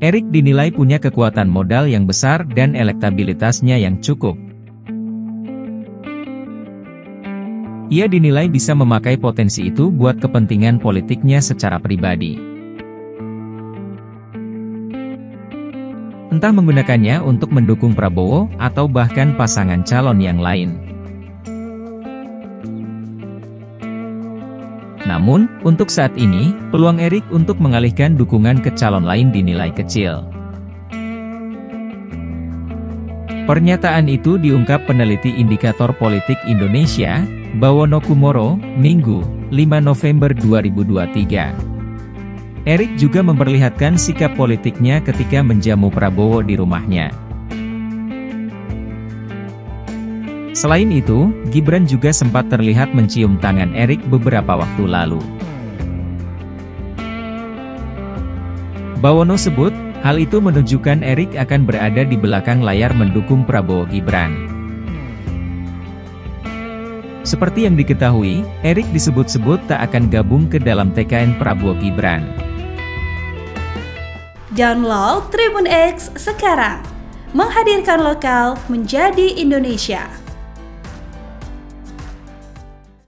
Erick dinilai punya kekuatan modal yang besar dan elektabilitasnya yang cukup. Ia dinilai bisa memakai potensi itu buat kepentingan politiknya secara pribadi. Entah menggunakannya untuk mendukung Prabowo atau bahkan pasangan calon yang lain. Namun, untuk saat ini, peluang Erick untuk mengalihkan dukungan ke calon lain dinilai kecil. Pernyataan itu diungkap peneliti Indikator Politik Indonesia, Bawono Kumoro, Minggu, 5 November 2023. Erick juga memperlihatkan sikap politiknya ketika menjamu Prabowo di rumahnya. Selain itu, Gibran juga sempat terlihat mencium tangan Erick beberapa waktu lalu. Bawono sebut, hal itu menunjukkan Erick akan berada di belakang layar mendukung Prabowo Gibran. Seperti yang diketahui, Erick disebut-sebut tak akan gabung ke dalam TKN Prabowo Gibran. Download Tribun X sekarang, menghadirkan lokal menjadi Indonesia.